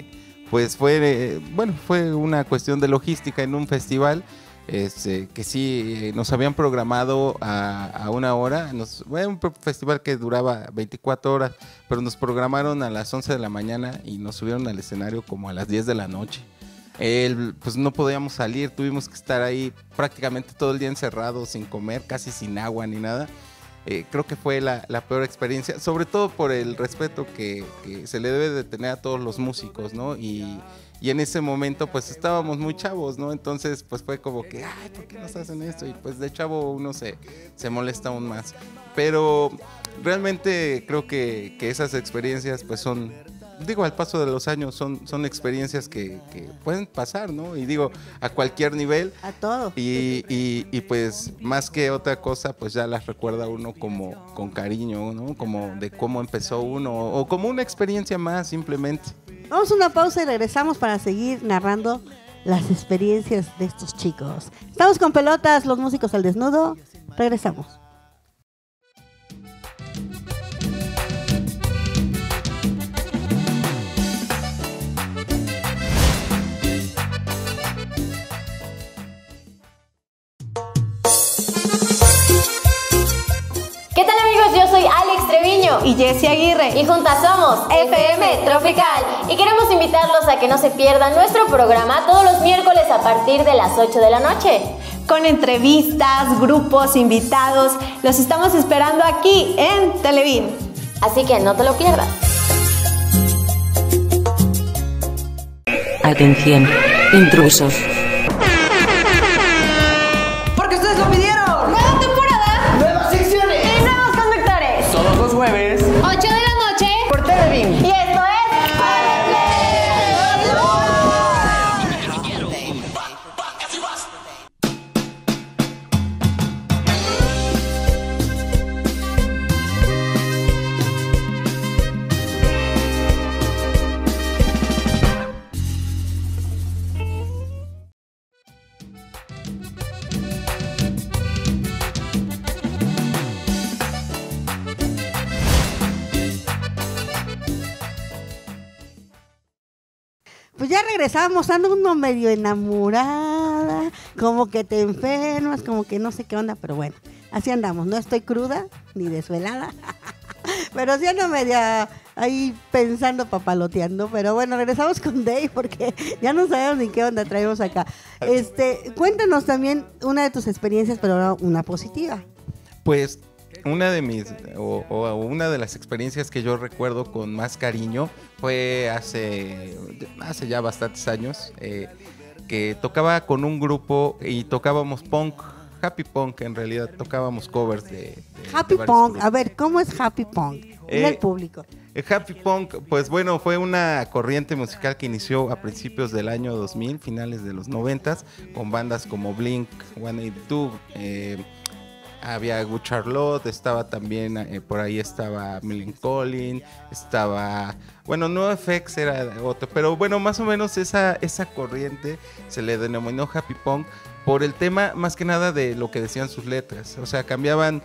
pues fue una cuestión de logística en un festival. Que sí, nos habían programado a una hora, fue un festival que duraba 24 horas, pero nos programaron a las 11 de la mañana y nos subieron al escenario como a las 10 de la noche. Pues no podíamos salir, tuvimos que estar ahí prácticamente todo el día encerrados, sin comer, casi sin agua ni nada. Creo que fue la peor experiencia, sobre todo por el respeto que se le debe de tener a todos los músicos, ¿no? Y en ese momento pues estábamos muy chavos, ¿no? Entonces pues fue como que, ay, ¿por qué nos hacen esto? Y pues de chavo uno se molesta aún más. Pero realmente creo que esas experiencias pues son, digo, al paso de los años son experiencias que pueden pasar, ¿no? Y digo, a cualquier nivel. A todo. Y pues más que otra cosa, pues ya las recuerda uno como con cariño, ¿no? Como de cómo empezó uno o como una experiencia más simplemente. Vamos a una pausa y regresamos para seguir narrando las experiencias de estos chicos. Estamos con Pelotas, los músicos al desnudo. Regresamos. ¿Qué tal, amigos? Yo soy Alex Treviño y Jessie Aguirre y juntas somos FM Tropical y queremos invitarlos a que no se pierdan nuestro programa todos los miércoles a partir de las 8 de la noche. Con entrevistas, grupos, invitados, los estamos esperando aquí en Televín. Así que no te lo pierdas. Atención, intrusos. Porque ustedes lo pidieron. Nueva temporada, Nuevas secciones. y nuevos conductores. Todos los jueves. 8 de la noche Por Televín. y esto es Pues ya regresamos, ando uno medio enamorada, como que te enfermas, como que no sé qué onda, pero bueno, así andamos. No estoy cruda ni desvelada, pero sí ando media ahí pensando, papaloteando. Pero bueno, regresamos con Dave porque ya no sabemos ni qué onda traemos acá. Cuéntanos también una de tus experiencias, pero ahora una positiva. Pues una de mis una de las experiencias que yo recuerdo con más cariño fue hace ya bastantes años, que tocaba con un grupo y tocábamos punk, happy punk. En realidad tocábamos covers de Happy varios Punk, grupos. a ver, ¿cómo es Happy Punk? Dile al público. El Happy Punk, pues bueno, fue una corriente musical que inició a principios del año 2000, finales de los 90s, con bandas como Blink-182, había Good Charlotte, estaba también, por ahí estaba Millencolin, estaba, bueno, NoFX era otro, pero bueno, más o menos esa corriente se le denominó Happy Punk por el tema, más que nada, de lo que decían sus letras. O sea, cambiaban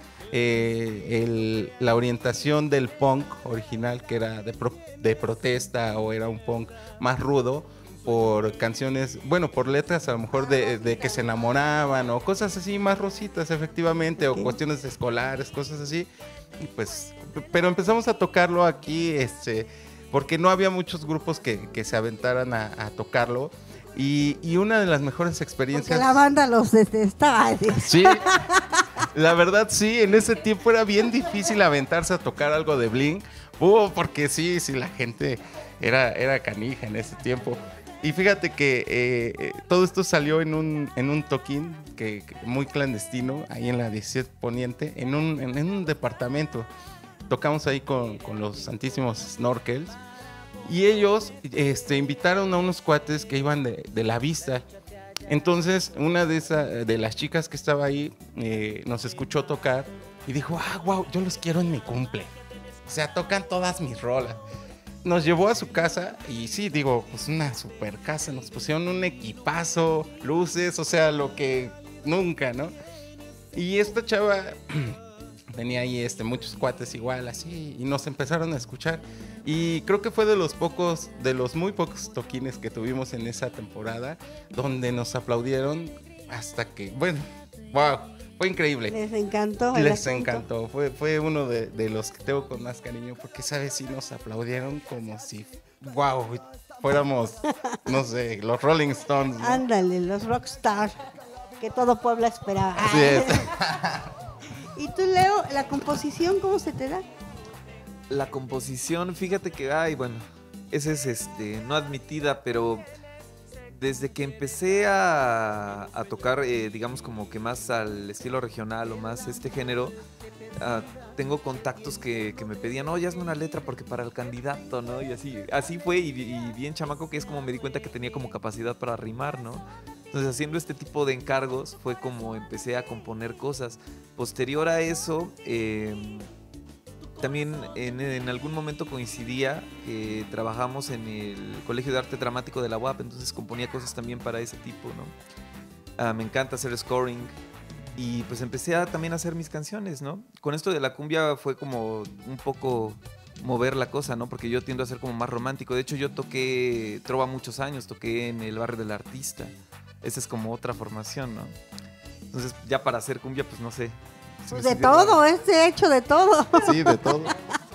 la orientación del punk original, que era de protesta, o era un punk más rudo, por canciones, bueno, por letras a lo mejor de que se enamoraban o cosas así más rositas, efectivamente, o cuestiones escolares, cosas así. Y pues, pero empezamos a tocarlo aquí, porque no había muchos grupos que se aventaran a tocarlo. Y una de las mejores experiencias... Porque la banda los detestaba. Sí, la verdad sí, en ese tiempo era bien difícil aventarse a tocar algo de Blink, porque sí, la gente era canija en ese tiempo. Y fíjate que todo esto salió en un toquín que muy clandestino, ahí en la 17 Poniente, en un departamento. Tocamos ahí con los santísimos Snorkels. Y ellos invitaron a unos cuates que iban de la vista. Entonces, una de las chicas que estaba ahí nos escuchó tocar y dijo, wow, yo los quiero en mi cumple. O sea, tocan todas mis rolas. Nos llevó a su casa y sí, digo, pues una super casa. Nos pusieron un equipazo, luces, o sea, lo que nunca, ¿no? Y esta chava tenía ahí muchos cuates igual, así, y nos empezaron a escuchar. Y creo que fue de los muy pocos toquines que tuvimos en esa temporada, donde nos aplaudieron hasta que, bueno, wow, fue increíble. Les encantó. Les encantó. Fue uno de los que tengo con más cariño, porque, ¿sabes? Sí nos aplaudieron como si, wow, fuéramos, no sé, los Rolling Stones, ¿no? Ándale, los rockstars que todo Puebla esperaba. Así es. Y tú, Leo, la composición, ¿cómo se te da? La composición, fíjate que, bueno, esa es no admitida, pero desde que empecé a tocar, digamos como que más al estilo regional o más este género, tengo contactos que me pedían, oye, hazme una letra porque para el candidato, ¿no? Y así fue, y bien chamaco, que es como me di cuenta que tenía como capacidad para rimar, ¿no? Entonces, haciendo este tipo de encargos fue como empecé a componer cosas. Posterior a eso, también en algún momento coincidía que trabajamos en el Colegio de Arte Dramático de la UAP, entonces componía cosas también para ese tipo, ¿no? Me encanta hacer scoring y pues empecé también a hacer mis canciones, ¿no? Con esto de la cumbia fue como un poco mover la cosa, ¿no? Porque yo tiendo a ser como más romántico. De hecho, yo toqué trova muchos años, toqué en el barrio del Artista. Esa es como otra formación, ¿no? Entonces, ya para hacer cumbia, pues no sé. Pues de todo, hecho de todo. Sí, de todo.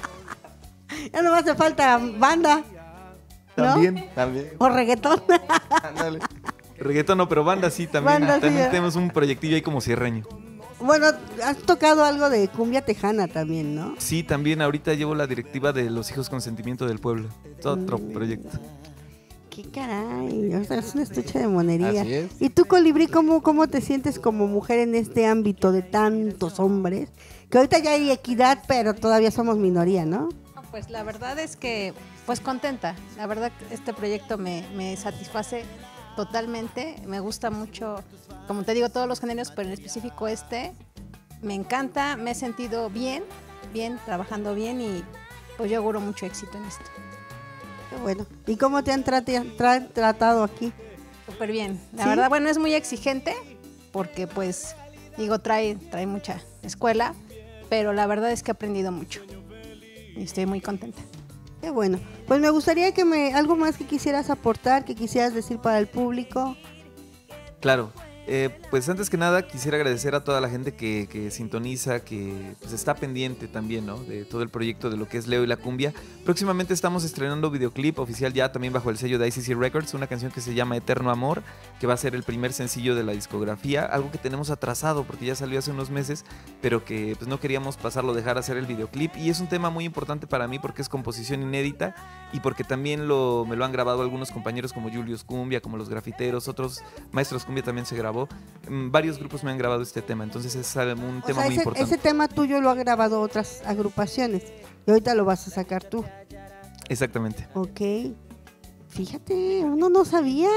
Ya no me hace falta banda, ¿no? También. O reggaetón. Ándale. Reggaetón no, pero banda sí también. Banda, también sí, tenemos un proyectillo ahí como cierreño. Bueno, has tocado algo de cumbia tejana también, ¿no? Sí, también ahorita llevo la directiva de Los Hijos con Sentimiento del Pueblo. Es otro proyecto. ¡Qué caray! O sea, es un estuche de monería. Así es. ¿Y tú, Colibrí, cómo te sientes como mujer en este ámbito de tantos hombres? Que ahorita ya hay equidad, pero todavía somos minoría, ¿no? Pues la verdad es que, pues contenta. La verdad este proyecto me satisface totalmente. Me gusta mucho, como te digo, todos los géneros, pero en específico me encanta. Me he sentido bien, trabajando bien y pues yo auguro mucho éxito en esto. Qué bueno. ¿Y cómo te han tratado aquí? Súper bien. La ¿Sí? verdad, bueno, es muy exigente porque pues, digo, trae mucha escuela, pero la verdad es que he aprendido mucho y estoy muy contenta. Qué bueno. Pues me gustaría que algo más que quisieras aportar, que quisieras decir para el público. Claro. Pues antes que nada quisiera agradecer a toda la gente que sintoniza, que pues está pendiente también, ¿no? De todo el proyecto de lo que es Leo y la Cumbia. Próximamente estamos estrenando videoclip oficial ya también bajo el sello de ICC Records, una canción que se llama Eterno Amor, que va a ser el primer sencillo de la discografía, algo que tenemos atrasado porque ya salió hace unos meses, pero que pues no queríamos pasarlo, dejar hacer el videoclip, y es un tema muy importante para mí porque es composición inédita y porque también me lo han grabado algunos compañeros como Julius Cumbia, como Los Grafiteros, otros maestros cumbia también se grabó. Varios grupos me han grabado este tema, entonces es un tema muy importante. Ese tema tuyo lo ha grabado otras agrupaciones y ahorita lo vas a sacar tú. Exactamente. Ok. Fíjate, uno no sabía.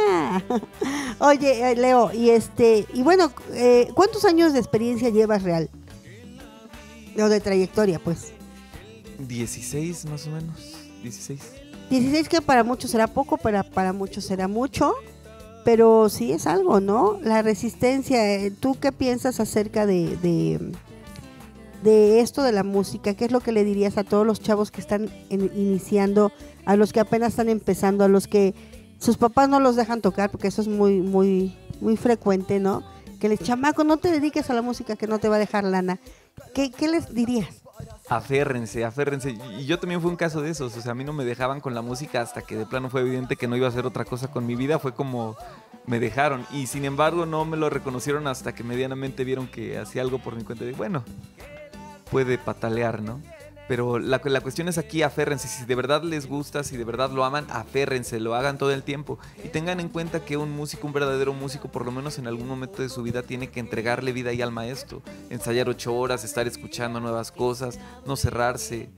Oye, Leo, y bueno, ¿cuántos años de experiencia llevas real? O de trayectoria, pues. 16 más o menos, 16. 16 que para muchos será poco, para muchos será mucho. Pero sí es algo, ¿no? La resistencia. ¿Tú qué piensas acerca de esto de la música? ¿Qué es lo que le dirías a todos los chavos que están iniciando, a los que apenas están empezando, a los que sus papás no los dejan tocar? Porque eso es muy, muy, muy frecuente, ¿no? Que les chamaco, no te dediques a la música que no te va a dejar lana. ¿Qué les dirías? Aférrense. Y yo también fue un caso de esos. O sea, a mí no me dejaban con la música hasta que de plano fue evidente que no iba a hacer otra cosa con mi vida. Fue como me dejaron. Y sin embargo no me lo reconocieron hasta que medianamente vieron que hacía algo por mi cuenta. Y bueno, puede patalear, ¿no? Pero la cuestión es aquí, aférrense. Si de verdad les gusta, si de verdad lo aman, aférrense, lo hagan todo el tiempo. Y tengan en cuenta que un músico, un verdadero músico, por lo menos en algún momento de su vida, tiene que entregarle vida y alma a esto. Ensayar 8 horas, estar escuchando nuevas cosas, no cerrarse.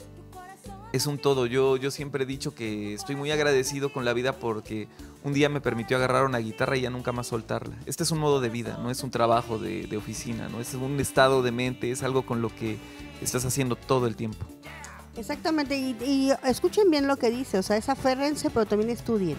Es un todo. Yo siempre he dicho que estoy muy agradecido con la vida porque un día me permitió agarrar una guitarra y ya nunca más soltarla. Este es un modo de vida, no es un trabajo de oficina, no es un estado de mente, es algo con lo que estás haciendo todo el tiempo. Exactamente, y escuchen bien lo que dice, o sea, es aférrense, pero también estudien.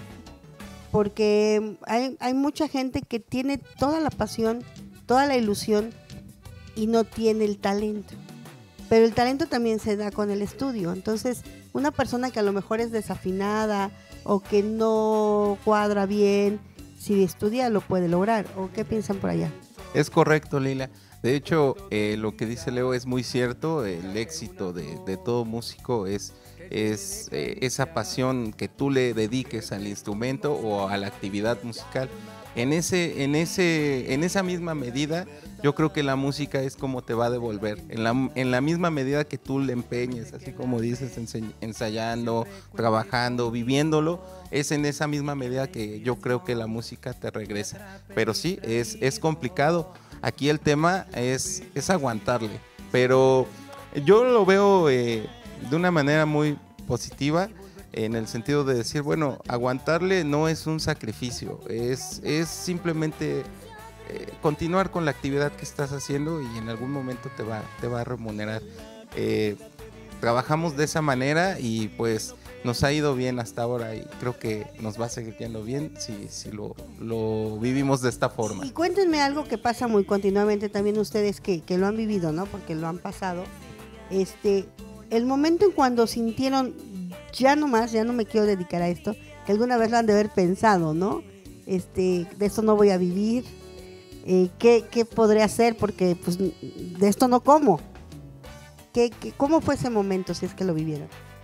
Porque hay mucha gente que tiene toda la pasión, toda la ilusión y no tiene el talento. Pero el talento también se da con el estudio. Entonces, una persona que a lo mejor es desafinada o que no cuadra bien, si estudia lo puede lograr? ¿O qué piensan por allá? Es correcto, Lila. De hecho, lo que dice Leo es muy cierto. El éxito de todo músico es esa pasión que tú le dediques al instrumento o a la actividad musical. En esa misma medida, yo creo que la música es como te va a devolver. En la misma medida que tú le empeñes, así como dices, ensayando, trabajando, viviéndolo, es en esa misma medida que yo creo que la música te regresa. Pero sí, es complicado. Aquí el tema es aguantarle. Pero yo lo veo de una manera muy positiva, en el sentido de decir, bueno, aguantarle no es un sacrificio, es simplemente continuar con la actividad que estás haciendo y en algún momento te va a remunerar. Trabajamos de esa manera y pues nos ha ido bien hasta ahora y creo que nos va a seguir yendo bien si lo vivimos de esta forma. Y cuéntenme algo que pasa muy continuamente también ustedes que lo han vivido, ¿no? Porque lo han pasado. El momento en cuando sintieron ya no me quiero dedicar a esto, que alguna vez lo han de haber pensado, ¿no? De esto no voy a vivir, ¿qué podré hacer? Porque pues de esto no como. ¿Cómo fue ese momento, si es que lo vivieron?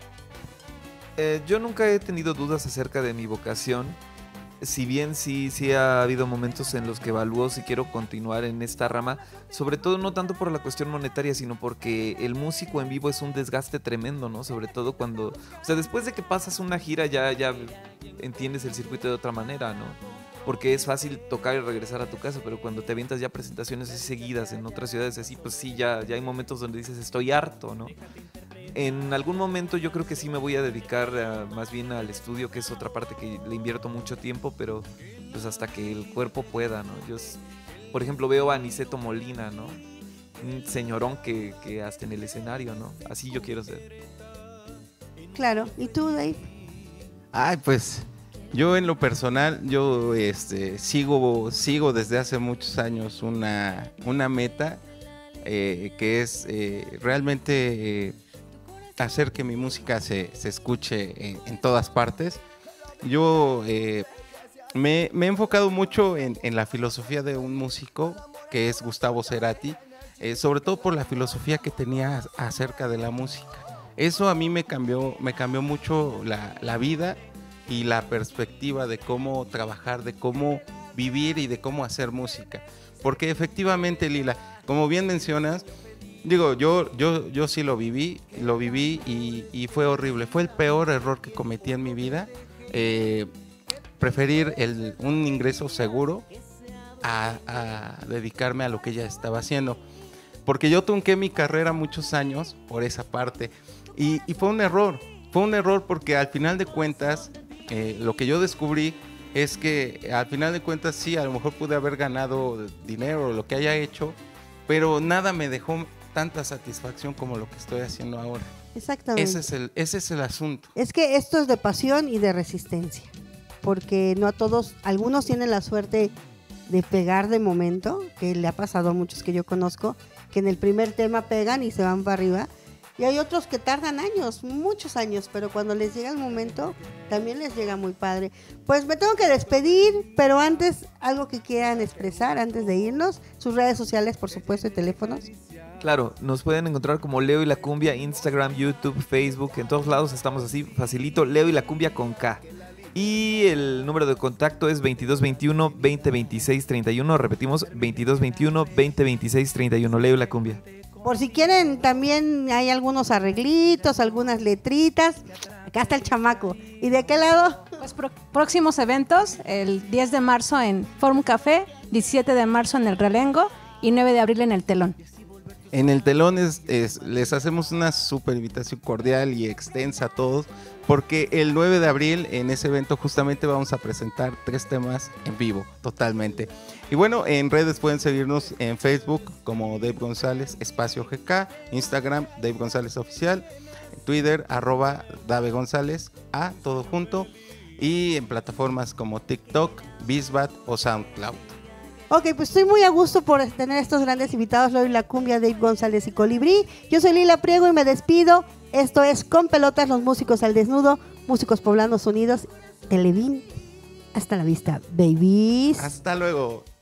Yo nunca he tenido dudas acerca de mi vocación. Si bien sí ha habido momentos en los que evalúo si quiero continuar en esta rama, sobre todo no tanto por la cuestión monetaria, sino porque el músico en vivo es un desgaste tremendo, ¿no? Sobre todo cuando, o sea, después de que pasas una gira ya entiendes el circuito de otra manera, ¿no? Porque es fácil tocar y regresar a tu casa, pero cuando te avientas ya presentaciones así seguidas en otras ciudades así, pues sí, ya hay momentos donde dices estoy harto, ¿no? En algún momento yo creo que sí me voy a dedicar más bien al estudio, que es otra parte que le invierto mucho tiempo, pero pues hasta que el cuerpo pueda, ¿no? Yo, por ejemplo, veo a Aniceto Molina, ¿no? Un señorón que hasta en el escenario, ¿no? Así yo quiero ser. Claro. ¿Y tú, Dave? Ay, pues yo en lo personal, yo sigo desde hace muchos años una meta que es realmente hacer que mi música se escuche en todas partes. Yo me he enfocado mucho en la filosofía de un músico que es Gustavo Cerati, sobre todo por la filosofía que tenía acerca de la música. Eso a mí me cambió mucho la vida y la perspectiva de cómo trabajar, de cómo vivir y de cómo hacer música. Porque efectivamente, Lila, como bien mencionas, digo, yo sí lo viví y fue horrible. Fue el peor error que cometí en mi vida. Preferir un ingreso seguro a dedicarme a lo que ella estaba haciendo. Porque yo trunqué mi carrera muchos años por esa parte. Y fue un error. Fue un error porque al final de cuentas, lo que yo descubrí es que al final de cuentas sí, a lo mejor pude haber ganado dinero o lo que haya hecho, pero nada me dejó tanta satisfacción como lo que estoy haciendo ahora. Exactamente. Ese es el asunto. Es que esto es de pasión y de resistencia, porque no a todos, algunos tienen la suerte de pegar de momento, que le ha pasado a muchos que yo conozco, que en el primer tema pegan y se van para arriba, y hay otros que tardan años, muchos años, pero cuando les llega el momento, también les llega muy padre. Pues me tengo que despedir, pero antes, algo que quieran expresar antes de irnos, sus redes sociales, por supuesto, y teléfonos. Claro, nos pueden encontrar como Leo y la Cumbia, Instagram, YouTube, Facebook, en todos lados estamos así, facilito, Leo y la Cumbia con K. Y el número de contacto es 2221-2026-31, repetimos, 2221-2026-31, Leo y la Cumbia. Por si quieren, también hay algunos arreglitos, algunas letritas. Acá está el chamaco. ¿Y de qué lado? Pues próximos eventos, el 10 de marzo en Forum Café, 17 de marzo en el Realengo y 9 de abril en el Telón. En el Telón les hacemos una súper invitación cordial y extensa a todos, porque el 9 de abril en ese evento justamente vamos a presentar 3 temas en vivo, totalmente. Y bueno, en redes pueden seguirnos en Facebook como Dave González, espacio GK, Instagram, Dave González Oficial, Twitter, @Dave González, todo junto, y en plataformas como TikTok, Bizbat o SoundCloud. Ok, pues estoy muy a gusto por tener estos grandes invitados, Leo y la Cumbia, Dave González y Colibrí. Yo soy Lila Priego y me despido. Esto es Con Pelotas, los músicos al desnudo, músicos poblanos unidos, Televín. Hasta la vista, babies. Hasta luego.